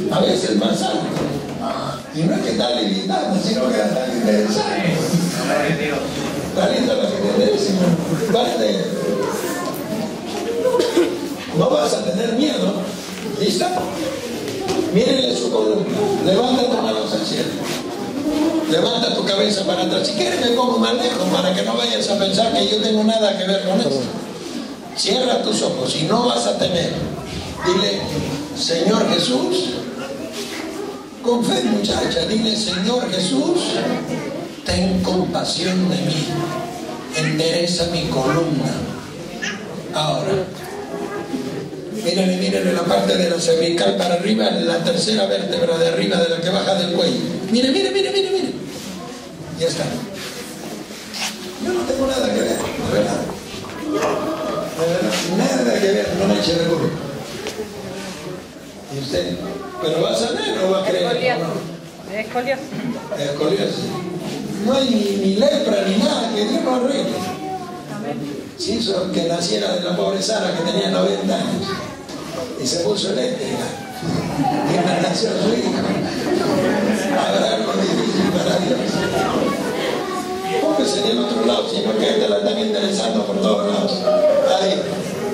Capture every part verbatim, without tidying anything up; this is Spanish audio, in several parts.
a veces más alto. Y no es que está limitado, sino que está interesante. Está lindo lo que te decimos. Vale. No vas a tener miedo. ¿Listo? Mírenle su columna. Levanta tus manos al cielo. Levanta tu cabeza para atrás. Si quieres me pongo más lejos para que no vayas a pensar que yo tengo nada que ver con esto. Cierra tus ojos y no vas a temer. Dile, Señor Jesús, con fe muchacha, dile, Señor Jesús, ten compasión de mí, endereza mi columna. Ahora, mírenle, mírenle la parte de la cervical para arriba, la tercera vértebra de arriba de la que baja del cuello. Mire, mire, mire, mire, mire. Ya está. Yo no tengo nada que ver, de verdad. De verdad, nada que ver, no me eche de burro. ¿Y usted? ¿Pero va a saber o va a creer? Es escoliosis. Escoliosis. No hay ni, ni lepra ni nada, que Dios no arregle. Se hizo que naciera de la pobre Sara que tenía noventa años y se puso eléctrica. Y nació su hijo. Habrá algo difícil para Dios. Póngase del otro lado, sino que te la están interesando por todos lados. Ahí.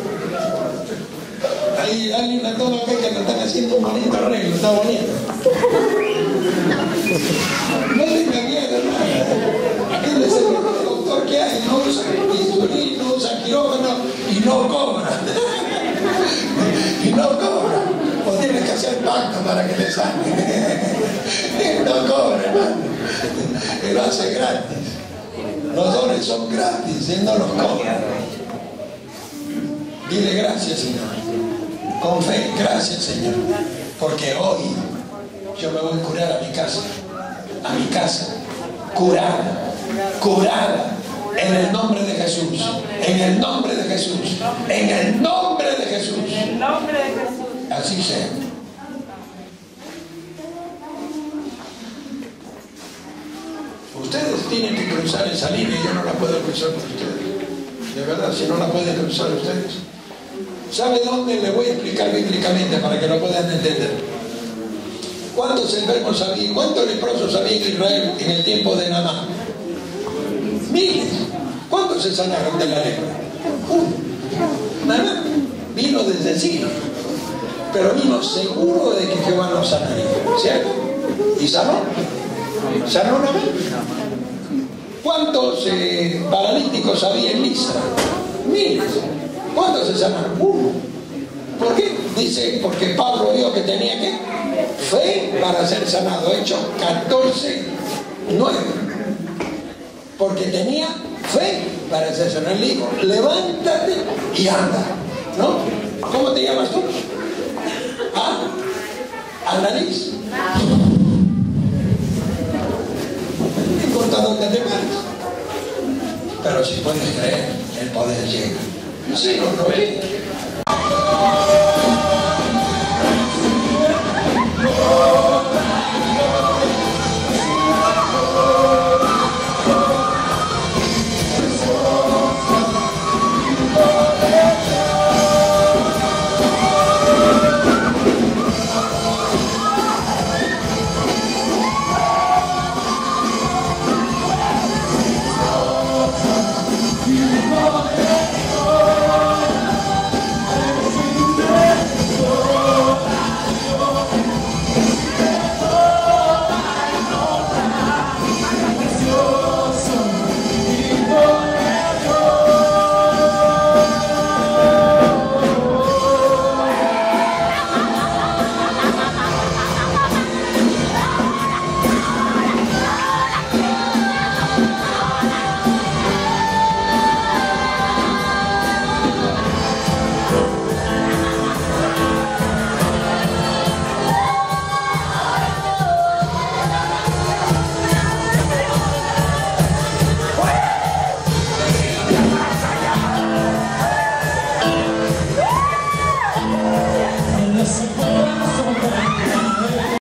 Ahí alguien a todo aquel que le están haciendo un bonito arreglo, está bonito. No tenga miedo, nada. Aquel es el mejor doctor que hay, no usa bisturí, no usa quirófano y no cobra. Y no cobra. O tienes que hacer pacto para que le salga. No cobra, hermano. Él lo hace gratis. Los dones son gratis, Él no los cobra. Dile gracias, Señor. Con fe, gracias, Señor. Porque hoy yo me voy a curar a mi casa. A mi casa. Curada. Curada. En el nombre de Jesús. En el nombre de Jesús. En el nombre de Jesús. En el nombre de Jesús. Así sea. Ustedes tienen que cruzar esa línea. Yo no la puedo cruzar por ustedes. De verdad, si no la pueden cruzar ustedes. ¿Sabe dónde? Le voy a explicar bíblicamente para que lo puedan entender. ¿Cuántos enfermos había? ¿Cuántos leprosos había en Israel en el tiempo de Naamán? Miles. ¿Cuántos se sanaron de la lepra? Uno. Naamán vino desde Siria, pero vino seguro de que Jehová nos sanaría, ¿cierto? Y sanó. ¿Sanó Naamán? ¿Cuántos eh, paralíticos había en Listra? Miles. ¿Cuántos se sanaron? Uno. ¿Por qué? Dice, porque Pablo vio que tenía que fe para ser sanado. Hechos catorce, nueve. Porque tenía fe para ser sanado. Él dijo, levántate y anda. ¿No? ¿Cómo te llamas tú? ¿Ah? ¿Andanís? No importa dónde te pares. Pero si puedes creer, el poder llega. Sí, no, no llega.